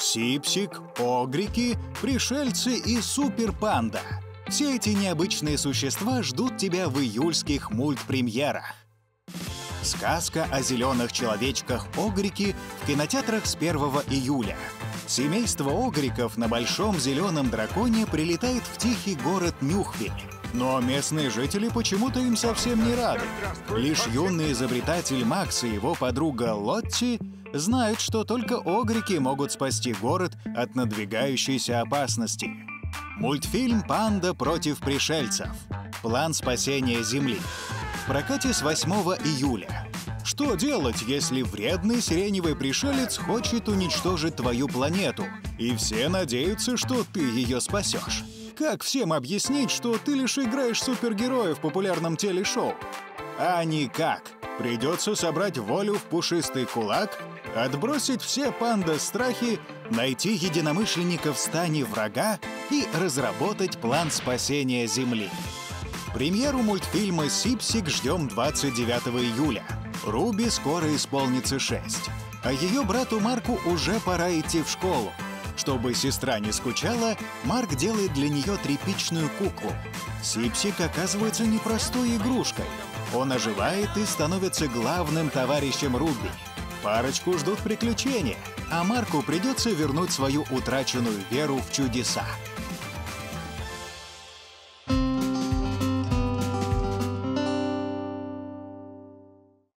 Сипсик, Огрики, Пришельцы и Супер Панда. Все эти необычные существа ждут тебя в июльских мультпремьерах. Сказка о зеленых человечках Огрики в кинотеатрах с 1 июля. Семейство Огриков на большом зеленом драконе прилетает в тихий город Нюхвиль. Но местные жители почему-то им совсем не рады. Лишь юный изобретатель Макс и его подруга Лотти знают, что только Огрики могут спасти город от надвигающейся опасности. Мультфильм «Панда против пришельцев. План спасения Земли». В прокате с 8 июля. Что делать, если вредный сиреневый пришелец хочет уничтожить твою планету, и все надеются, что ты ее спасешь? Как всем объяснить, что ты лишь играешь супергероя в популярном телешоу? А никак. Придется собрать волю в пушистый кулак, отбросить все панда-страхи, найти единомышленников в стане врага и разработать план спасения Земли. Премьеру мультфильма «Сипсик» ждем 29 июля. Руби скоро исполнится 6, а ее брату Марку уже пора идти в школу. Чтобы сестра не скучала, Марк делает для нее тряпичную куклу. Сипсик оказывается непростой игрушкой. Он оживает и становится главным товарищем Руби. Парочку ждут приключения, а Марку придется вернуть свою утраченную веру в чудеса.